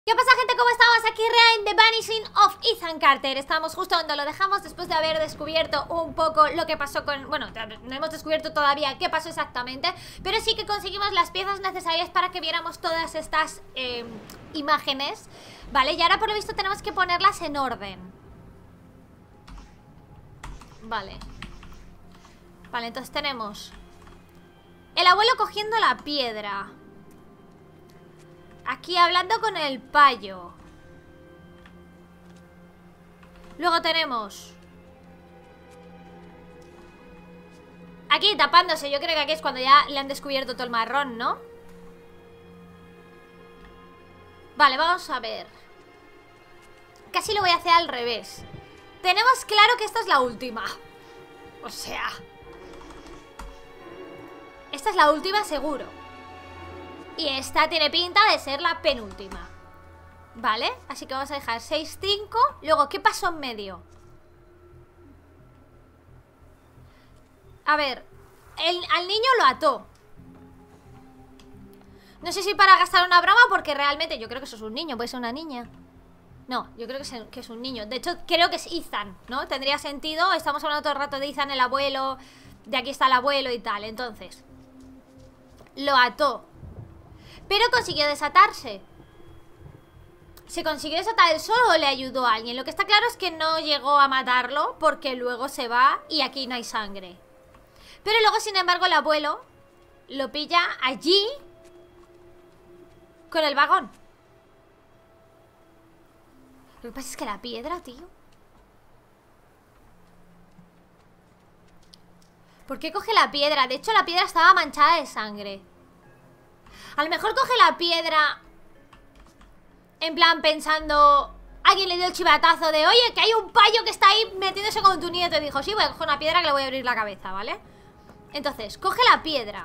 ¿Qué pasa, gente? ¿Cómo estamos? Aquí Rea en The Vanishing of Ethan Carter. Estamos justo donde lo dejamos después de haber descubierto un poco lo que pasó con... Bueno, no hemos descubierto todavía qué pasó exactamente, pero sí que conseguimos las piezas necesarias para que viéramos todas estas imágenes, ¿vale? Y ahora por lo visto tenemos que ponerlas en orden. Vale. Vale, entonces tenemos el abuelo cogiendo la piedra. Aquí hablando con el payo. Luego tenemos aquí tapándose. Yo creo que aquí es cuando ya le han descubierto todo el marrón, ¿no? Vale, vamos a ver. Casi lo voy a hacer al revés. Tenemos claro que esta es la última. O sea, esta es la última seguro. Y esta tiene pinta de ser la penúltima. Vale, así que vamos a dejar 6, 5. Luego, ¿qué pasó en medio? A ver, al niño lo ató. No sé si para gastar una broma, porque realmente yo creo que eso es un niño. Puede ser una niña. No, yo creo que es un niño. De hecho, creo que es Ethan, ¿no? Tendría sentido. Estamos hablando todo el rato de Ethan, el abuelo. De aquí está el abuelo y tal. Entonces, lo ató. Pero consiguió desatarse. ¿Se consiguió desatar él solo o le ayudó a alguien? Lo que está claro es que no llegó a matarlo, porque luego se va y aquí no hay sangre. Pero luego, sin embargo, el abuelo lo pilla allí con el vagón. Lo que pasa es que la piedra, tío. ¿Por qué coge la piedra? De hecho, la piedra estaba manchada de sangre. A lo mejor coge la piedra en plan pensando... Alguien le dio el chivatazo de... Oye, que hay un payo que está ahí metiéndose con tu nieto. Y dijo, sí, voy a coger una piedra que le voy a abrir la cabeza, ¿vale? Entonces, coge la piedra.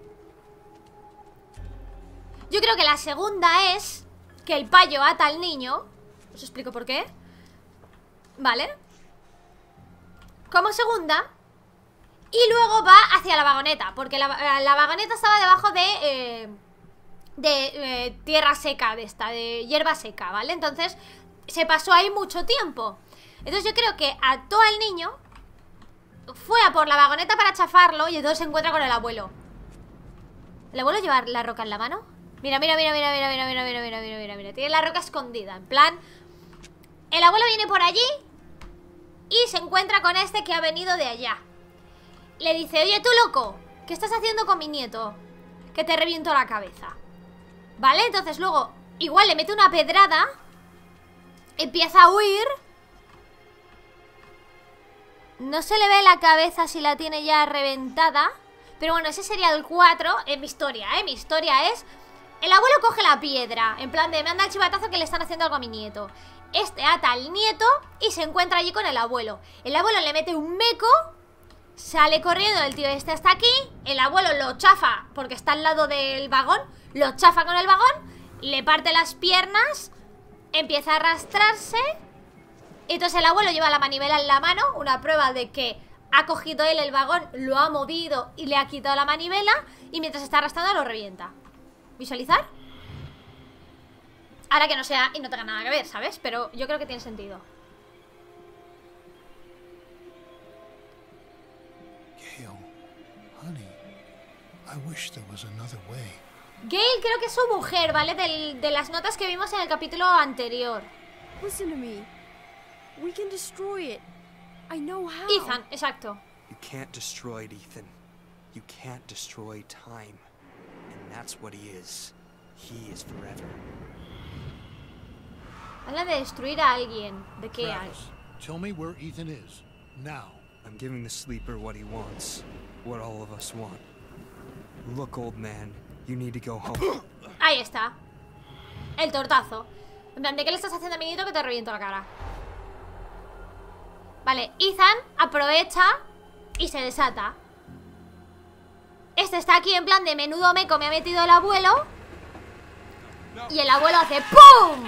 Yo creo que la segunda es que el payo ata al niño. Os explico por qué. ¿Vale? Como segunda. Y luego va hacia la vagoneta, porque la vagoneta estaba debajo de tierra seca, de hierba seca, ¿vale? Entonces se pasó ahí mucho tiempo. Entonces yo creo que ató al niño, fue a por la vagoneta para chafarlo y entonces se encuentra con el abuelo. ¿El abuelo lleva la roca en la mano? Mira, mira, mira, mira, mira, mira, mira, mira, mira, mira, mira, mira. Tiene la roca escondida, en plan... El abuelo viene por allí y se encuentra con este que ha venido de allá. Le dice, oye, tú loco, ¿qué estás haciendo con mi nieto? Que te reviento la cabeza. ¿Vale? Entonces luego, igual le mete una pedrada. Empieza a huir. No se le ve la cabeza si la tiene ya reventada. Pero bueno, ese sería el 4 en mi historia, ¿eh? Mi historia es... El abuelo coge la piedra, en plan de, me anda el chivatazo que le están haciendo algo a mi nieto. Este ata al nieto y se encuentra allí con el abuelo. El abuelo le mete un meco. Sale corriendo el tío este hasta aquí. El abuelo lo chafa porque está al lado del vagón. Lo chafa con el vagón. Le parte las piernas. Empieza a arrastrarse. Entonces el abuelo lleva la manivela en la mano. Una prueba de que ha cogido él el vagón, lo ha movido y le ha quitado la manivela. Y mientras está arrastrando lo revienta. ¿Visualizar? Ahora que no sea y no tenga nada que ver, ¿sabes? Pero yo creo que tiene sentido. Gale creo que es su mujer, ¿vale? De las notas que vimos en el capítulo anterior. Listen to me. We can destroy it. I know how. Ethan, exacto. You can't destroy it, Ethan. You can't destroy time. And that's what he is. He is forever. Habla de destruir a alguien. ¿De qué hay? Tell me where Ethan is. Now. I'm giving the sleeper what he wants. What all of us want. Look, old man. You need to go home. Ahí está. El tortazo. En plan, ¿de qué le estás haciendo a mi nieto que te reviento la cara? Vale, Ethan aprovecha y se desata. Este está aquí en plan de menudo meco me ha metido el abuelo. Y el abuelo hace ¡pum!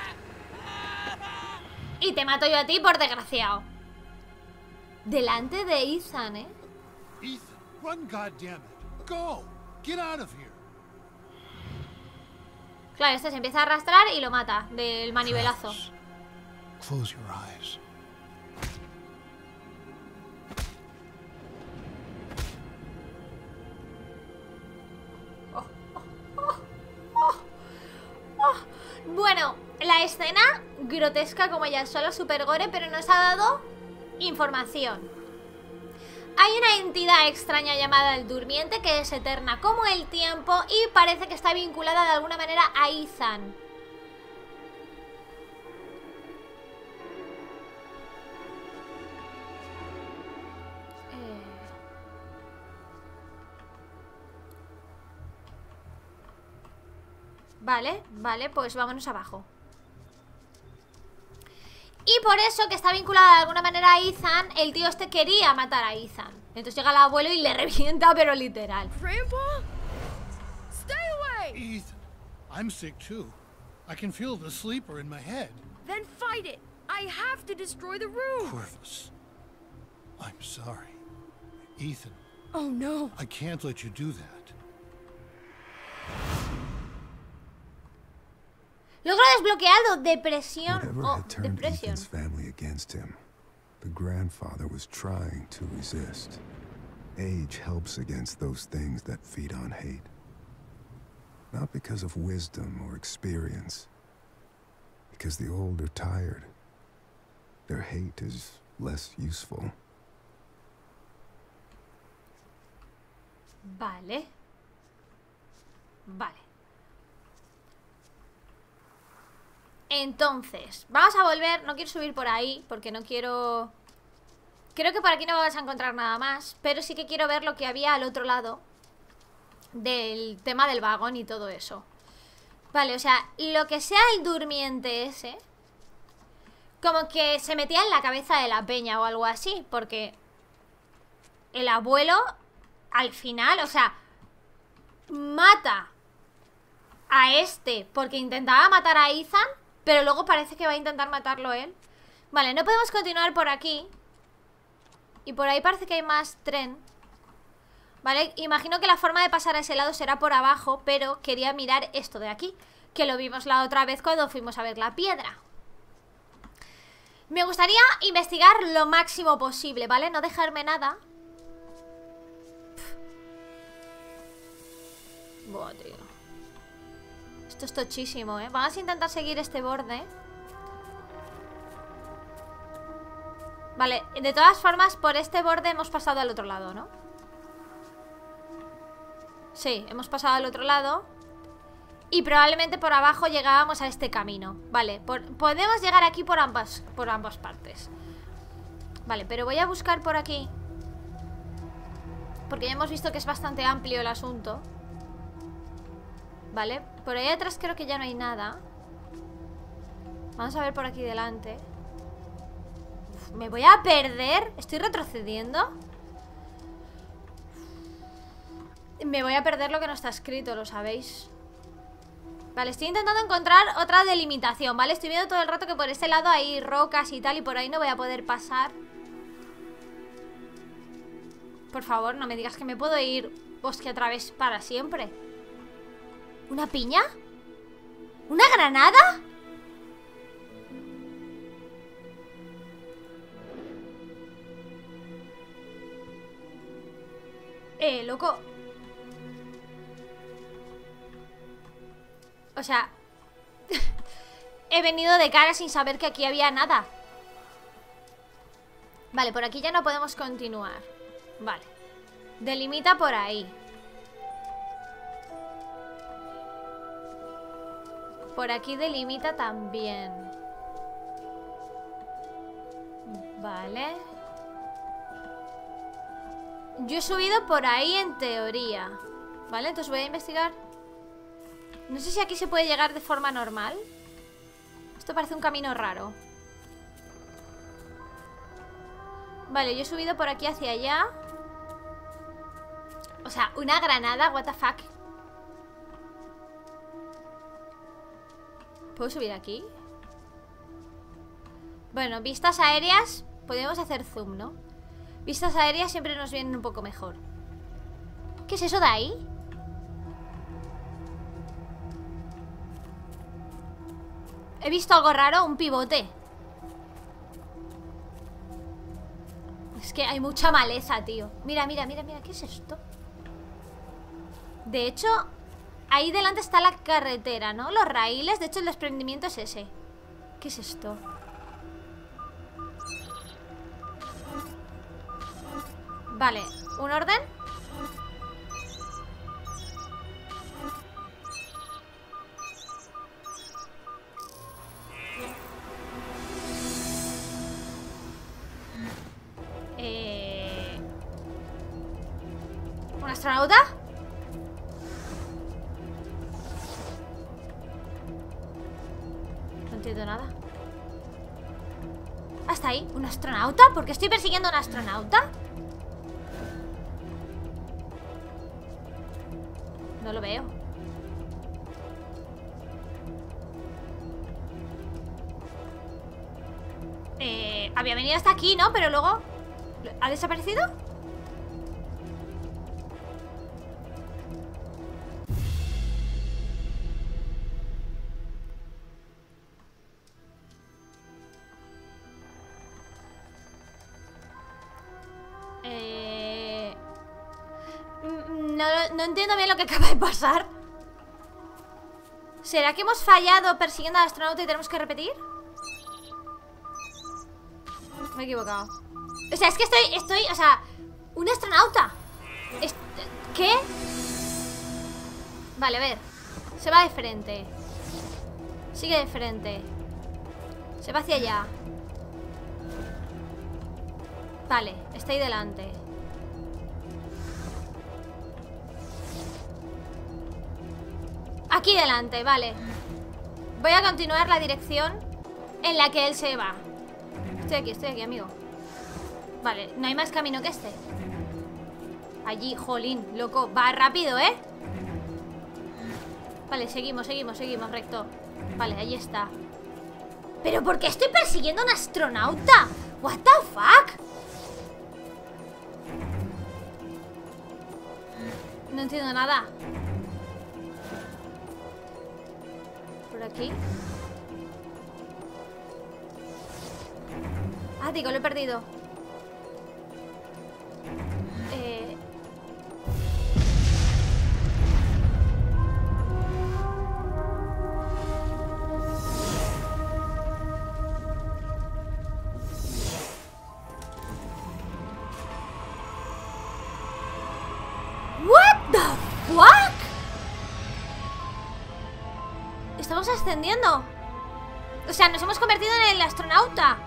Y te mato yo a ti por desgraciado. Delante de Ethan, ¿eh? Ethan, run, goddammit. Go. Get out of here. Claro, este se empieza a arrastrar y lo mata del manivelazo. Travis, close your eyes. Bueno, la escena grotesca como ya sola, super gore, pero nos ha dado información. Hay una entidad extraña llamada el Durmiente que es eterna como el tiempo y parece que está vinculada de alguna manera a Ethan. Vale, pues vámonos abajo. Y por eso que está vinculada de alguna manera a Ethan, el tío este quería matar a Ethan. Entonces llega el abuelo y le revienta, pero literal. Grandpa? Stay away! Ethan, I'm sick too. I can feel the sleeper in my head. Then fight it! I have to destroy the room! Corvus, I'm sorry. Ethan, Oh no. I can't let you do that. Logro desbloqueado. Depresión. Whatever Oh, had turned depresión. Ethan's family against him, the grandfather was trying to resist. Age helps against those things that feed on hate. Not because of wisdom or experience. Because the old are tired. Their hate is less useful. Vale. Entonces, vamos a volver. No quiero subir por ahí porque no quiero... Creo que por aquí no vamos a encontrar nada más, pero sí que quiero ver lo que había al otro lado del tema del vagón y todo eso. Vale, o sea, lo que sea el durmiente ese, como que se metía en la cabeza de la peña o algo así, porque el abuelo al final, o sea, mata a este porque intentaba matar a Ethan, pero luego parece que va a intentar matarlo él. Vale, no podemos continuar por aquí. Y por ahí parece que hay más tren. Vale, imagino que la forma de pasar a ese lado será por abajo, pero quería mirar esto de aquí, que lo vimos la otra vez cuando fuimos a ver la piedra. Me gustaría investigar lo máximo posible, ¿vale? No dejarme nada. Buah, tío. Esto es tochísimo, ¿eh? Vamos a intentar seguir este borde. Vale, de todas formas, por este borde hemos pasado al otro lado, ¿no? Sí, hemos pasado al otro lado. Y probablemente por abajo llegábamos a este camino. Vale, podemos llegar aquí por ambas partes. Vale, pero voy a buscar por aquí, porque ya hemos visto que es bastante amplio el asunto. Vale, por ahí atrás creo que ya no hay nada. Vamos a ver por aquí delante. Uf, me voy a perder. Estoy retrocediendo. Me voy a perder lo que no está escrito, lo sabéis. Vale, estoy intentando encontrar otra delimitación, ¿vale? Estoy viendo todo el rato que por este lado hay rocas y tal, y por ahí no voy a poder pasar. Por favor, no me digas que me puedo ir bosque a través para siempre. ¿Una piña? ¿Una granada? Loco. O sea, he venido de cara sin saber que aquí había nada. Vale, por aquí ya no podemos continuar. Vale, delimita por ahí. Por aquí delimita también. Vale. Yo he subido por ahí en teoría. Vale, entonces voy a investigar. No sé si aquí se puede llegar de forma normal. Esto parece un camino raro. Vale, yo he subido por aquí hacia allá. O sea, una granada, what the fuck. ¿Puedo subir aquí? Bueno, vistas aéreas. Podemos hacer zoom, ¿no? Vistas aéreas siempre nos vienen un poco mejor. ¿Qué es eso de ahí? He visto algo raro, un pivote. Es que hay mucha maleza, tío. Mira, mira, mira, mira, ¿qué es esto? De hecho, ahí delante está la carretera, ¿no? Los raíles, de hecho el desprendimiento es ese. ¿Qué es esto? Vale, ¿un orden? ¿Un astronauta? No entiendo nada. ¿Hasta ahí? ¿Un astronauta? ¿Por qué estoy persiguiendo a un astronauta? No lo veo. Había venido hasta aquí, ¿no? Pero luego... ¿ha desaparecido? No entiendo bien lo que acaba de pasar. ¿Será que hemos fallado persiguiendo al astronauta y tenemos que repetir? Me he equivocado. O sea, es que estoy, o sea, un astronauta. ¿Qué? Vale, a ver. Se va de frente. Sigue de frente. Se va hacia allá. Vale, está ahí delante. Aquí delante, vale. Voy a continuar la dirección en la que él se va. Estoy aquí, amigo. Vale, no hay más camino que este. Allí, jolín, loco. Va rápido, ¿eh? Vale, seguimos, recto. Vale, ahí está. ¿Pero por qué estoy persiguiendo a un astronauta? What the fuck? No entiendo nada. Por aquí. Ah, digo, lo he perdido. What the fuck? Estamos ascendiendo. O sea, nos hemos convertido en el astronauta.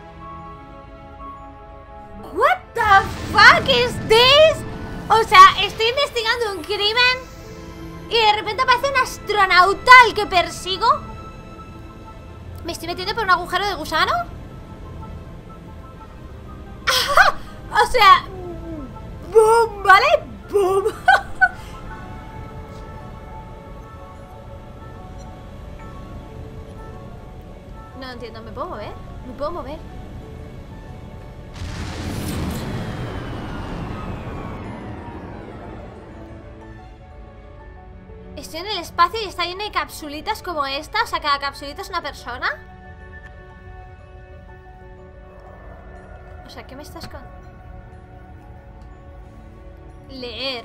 What the fuck is this? O sea, estoy investigando un crimen y de repente aparece un astronauta al que persigo. ¿Me estoy metiendo por un agujero de gusano? ¡Ajá! O sea, boom, ¿vale? Boom. No entiendo, ¿me puedo mover? ¿Me puedo mover? Estoy en el espacio y está lleno de capsulitas como esta. O sea, cada capsulita es una persona. O sea, ¿qué me estás con...? Leer.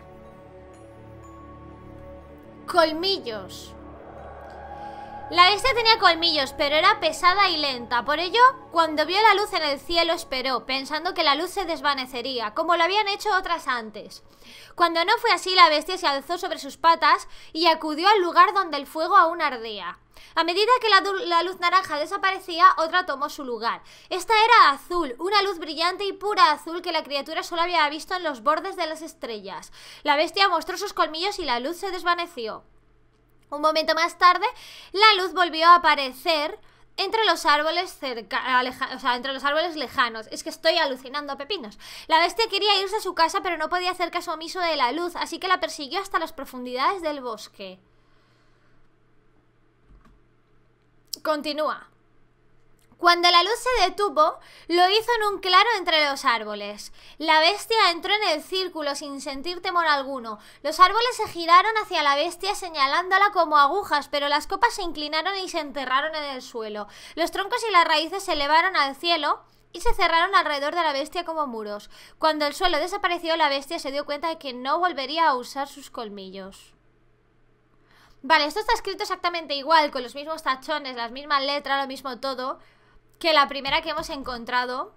Colmillos. La bestia tenía colmillos, pero era pesada y lenta. Por ello, cuando vio la luz en el cielo, esperó, pensando que la luz se desvanecería, como lo habían hecho otras antes. Cuando no fue así, la bestia se alzó sobre sus patas y acudió al lugar donde el fuego aún ardía. A medida que la luz naranja desaparecía, otra tomó su lugar. Esta era azul, una luz brillante y pura azul que la criatura solo había visto en los bordes de las estrellas. La bestia mostró sus colmillos y la luz se desvaneció. Un momento más tarde, la luz volvió a aparecer entre los árboles entre los árboles lejanos. Es que estoy alucinando, pepinos. La bestia quería irse a su casa, pero no podía hacer caso omiso de la luz, así que la persiguió hasta las profundidades del bosque. Continúa. Cuando la luz se detuvo, lo hizo en un claro entre los árboles. La bestia entró en el círculo sin sentir temor alguno. Los árboles se giraron hacia la bestia señalándola como agujas, pero las copas se inclinaron y se enterraron en el suelo. Los troncos y las raíces se elevaron al cielo y se cerraron alrededor de la bestia como muros. Cuando el suelo desapareció, la bestia se dio cuenta de que no volvería a usar sus colmillos. Vale, esto está escrito exactamente igual, con los mismos tachones, las mismas letras, lo mismo todo, que la primera que hemos encontrado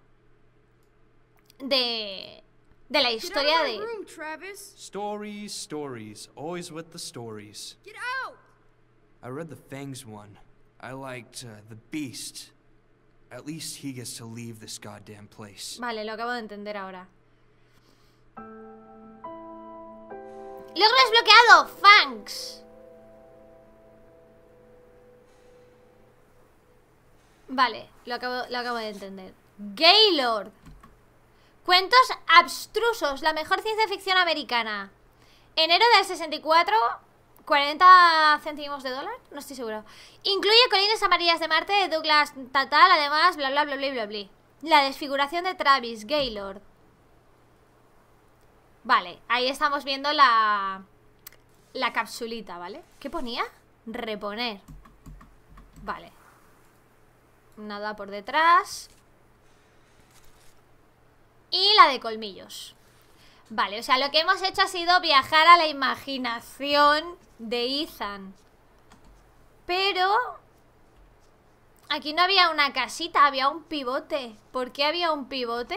de la historia de... room, Travis. Stories, stories. Always with the stories. Get out! I read the Fangs one. I liked the Beast. At least he gets to leave this goddamn place. Vale, lo acabo de entender ahora. Logro desbloqueado, Fangs. Vale, lo acabo de entender. Gaylord. Cuentos abstrusos, la mejor ciencia ficción americana. Enero del 64, 40 céntimos de dólar, no estoy seguro. Incluye Colinas Amarillas de Marte de Douglas Tatal, además, bla bla bla bla bla bla. La desfiguración de Travis, Gaylord. Vale, ahí estamos viendo la capsulita, ¿vale? ¿Qué ponía? Reponer. Vale. Nada por detrás. Y la de colmillos. Vale, o sea, lo que hemos hecho ha sido viajar a la imaginación de Ethan. Pero aquí no había una casita, había un pivote. ¿Por qué había un pivote?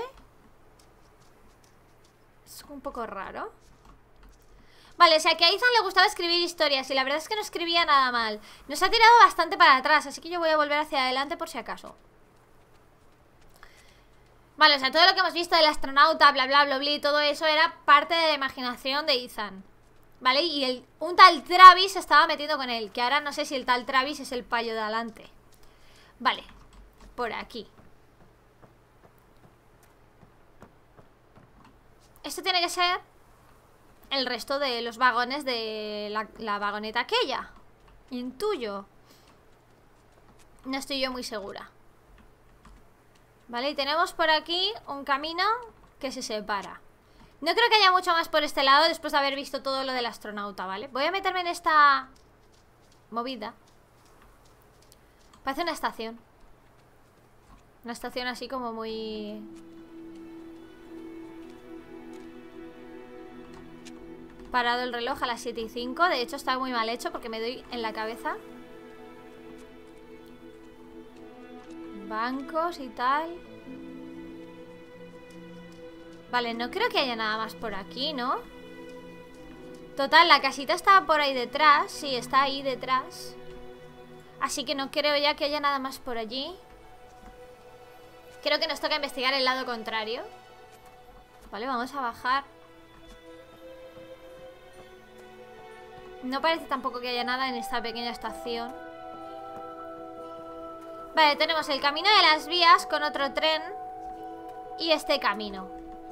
Es un poco raro. Vale, o sea que a Ethan le gustaba escribir historias y la verdad es que no escribía nada mal. Nos ha tirado bastante para atrás, así que yo voy a volver hacia adelante por si acaso. Vale, o sea, todo lo que hemos visto del astronauta, bla bla bla bla, todo eso era parte de la imaginación de Ethan. Vale, y un tal Travis se estaba metiendo con él, que ahora no sé si el tal Travis es el payo de adelante. Vale, por aquí. Esto tiene que ser el resto de los vagones de la vagoneta aquella. Intuyo. No estoy yo muy segura. Vale, y tenemos por aquí un camino que se separa. No creo que haya mucho más por este lado después de haber visto todo lo del astronauta, ¿vale? Voy a meterme en esta movida. Parece una estación. Una estación así como muy... Parado el reloj a las 7:05. De hecho está muy mal hecho porque me doy en la cabeza. Bancos y tal. Vale, no creo que haya nada más por aquí, ¿no? Total, la casita estaba por ahí detrás. Sí, está ahí detrás. Así que no creo ya que haya nada más por allí. Creo que nos toca investigar el lado contrario. Vale, vamos a bajar. No parece tampoco que haya nada en esta pequeña estación. Vale, tenemos el camino de las vías con otro tren y este camino.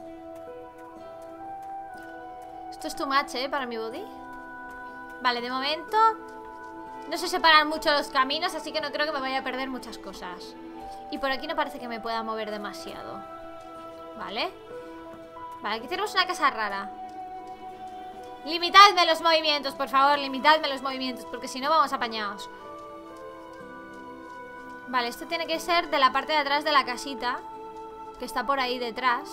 Esto es too much, para mi body. Vale, de momento no se separan mucho los caminos, así que no creo que me vaya a perder muchas cosas. Y por aquí no parece que me pueda mover demasiado. Vale. Vale, aquí tenemos una casa rara. Limitadme los movimientos, por favor, limitadme los movimientos, porque si no vamos apañados. Vale, esto tiene que ser de la parte de atrás de la casita, que está por ahí detrás.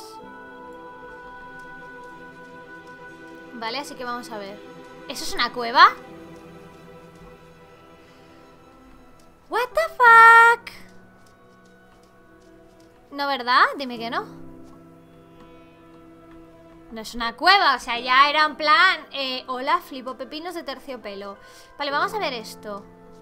Vale, así que vamos a ver. ¿Eso es una cueva? What the fuck? No, ¿verdad? Dime que no. No es una cueva, o sea, ya era en plan hola, flipo pepinos de terciopelo. Vale, vamos a ver esto.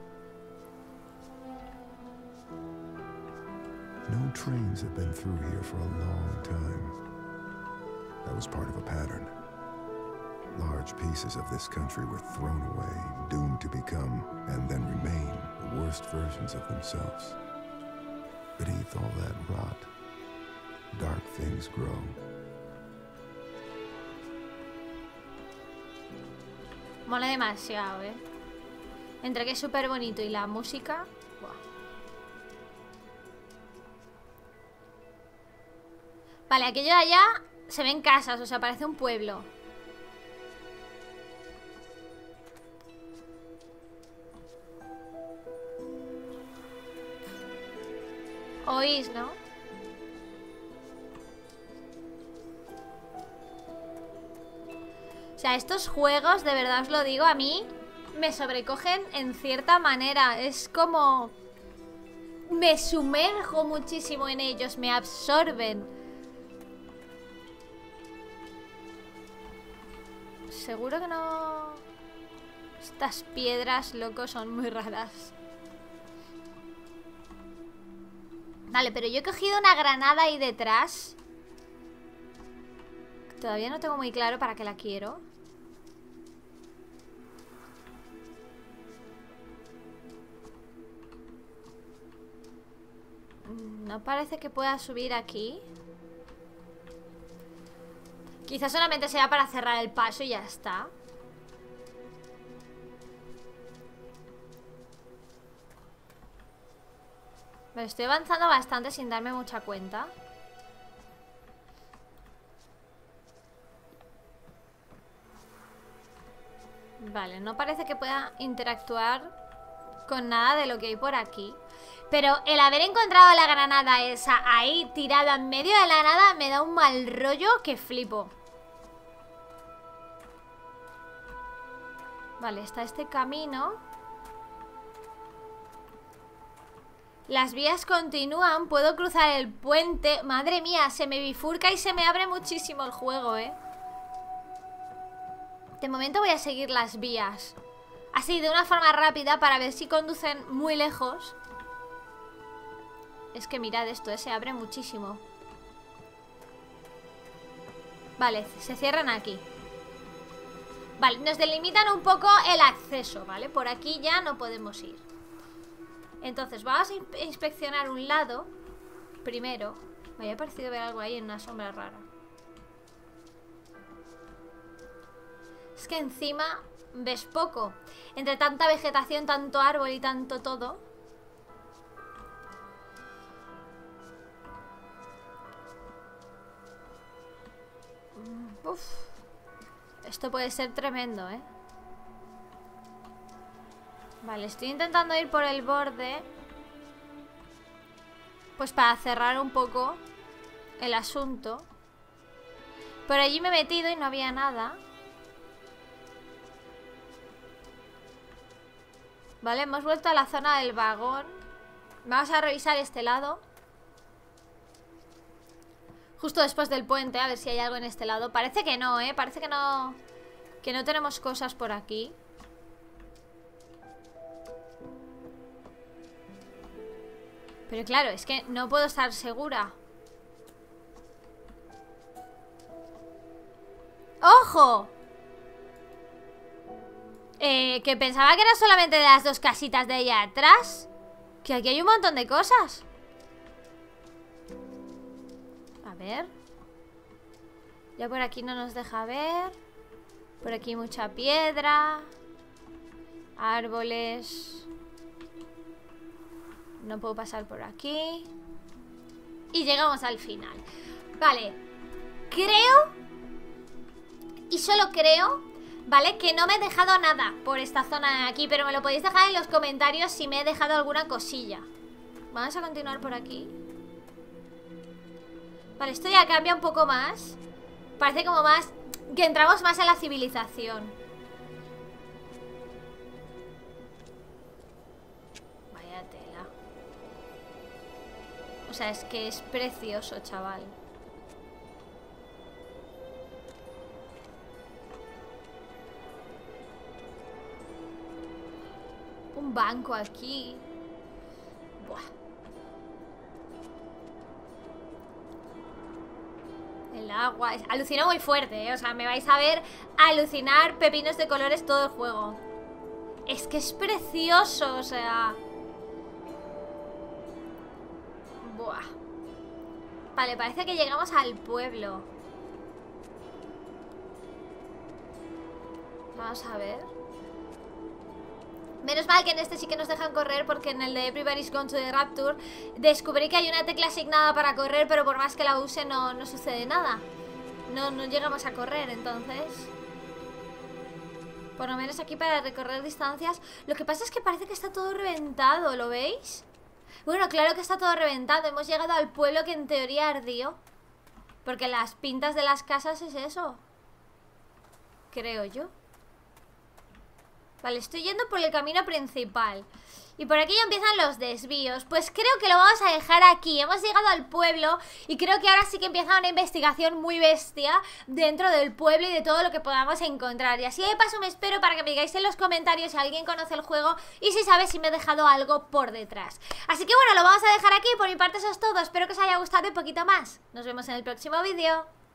No trains have been through here for a long time. That was part of a pattern. Large pieces of this country were thrown away, doomed to become, and then remain, the worst versions of themselves. Beneath all that rot, dark things grow. Mola demasiado, Entre que es súper bonito y la música. Buah. Vale, aquello de allá se ven casas, o sea, parece un pueblo. Oís, ¿no? O sea, estos juegos, de verdad os lo digo, a mí me sobrecogen en cierta manera. Es como... me sumerjo muchísimo en ellos, me absorben. Seguro que no... Estas piedras, loco, son muy raras. Vale, pero yo he cogido una granada ahí detrás. Todavía no tengo muy claro para qué la quiero. No parece que pueda subir aquí. Quizás solamente sea para cerrar el paso y ya está. Vale, estoy avanzando bastante sin darme mucha cuenta. Vale, no parece que pueda interactuar con nada de lo que hay por aquí. Pero el haber encontrado la granada esa ahí tirada en medio de la nada me da un mal rollo que flipo. Vale, está este camino. Las vías continúan, puedo cruzar el puente. Madre mía, se me bifurca y se me abre muchísimo el juego, ¿eh? De momento voy a seguir las vías así, de una forma rápida, para ver si conducen muy lejos. Es que mirad esto, se abre muchísimo. Vale, se cierran aquí. Vale, nos delimitan un poco el acceso, ¿vale? Por aquí ya no podemos ir. Entonces vamos a inspeccionar un lado primero. Me había parecido ver algo ahí en una sombra rara. Es que encima ves poco. Entre tanta vegetación, tanto árbol y tanto todo. Uf. Esto puede ser tremendo, ¿eh? Vale, estoy intentando ir por el borde, pues para cerrar un poco el asunto. Por allí me he metido y no había nada. Vale, hemos vuelto a la zona del vagón. Vamos a revisar este lado. Justo después del puente, a ver si hay algo en este lado. Parece que no, ¿eh? Parece que no tenemos cosas por aquí. Pero claro, es que no puedo estar segura. ¡Ojo! Que pensaba que era solamente de las dos casitas de allá atrás. Que aquí hay un montón de cosas. A ver. Ya por aquí no nos deja ver. Por aquí mucha piedra. Árboles. No puedo pasar por aquí. Y llegamos al final. Vale. Creo, y solo creo, ¿vale? Que no me he dejado nada por esta zona de aquí. Pero me lo podéis dejar en los comentarios si me he dejado alguna cosilla. Vamos a continuar por aquí. Vale, esto ya cambia un poco más. Parece como más... que entramos más en la civilización. Vaya tela. O sea, es que es precioso, chaval. Un banco aquí. Buah. El agua. Alucino muy fuerte, ¿eh? O sea, me vais a ver alucinar pepinos de colores todo el juego. Es que es precioso, o sea. Buah. Vale, parece que llegamos al pueblo. Vamos a ver. Menos mal que en este sí que nos dejan correr, porque en el de Everybody's Gone to the Rapture descubrí que hay una tecla asignada para correr, pero por más que la use no sucede nada. No llegamos a correr, entonces... Por lo menos aquí para recorrer distancias. Lo que pasa es que parece que está todo reventado, ¿lo veis? Bueno, claro que está todo reventado. Hemos llegado al pueblo que en teoría ardió. Porque las pintas de las casas es eso. Creo yo. Vale, estoy yendo por el camino principal. Y por aquí ya empiezan los desvíos. Pues creo que lo vamos a dejar aquí. Hemos llegado al pueblo y creo que ahora sí que empieza una investigación muy bestia dentro del pueblo y de todo lo que podamos encontrar. Y así de paso me espero para que me digáis en los comentarios si alguien conoce el juego y si sabe si me he dejado algo por detrás. Así que bueno, lo vamos a dejar aquí. Por mi parte eso es todo. Espero que os haya gustado un poquito más. Nos vemos en el próximo vídeo.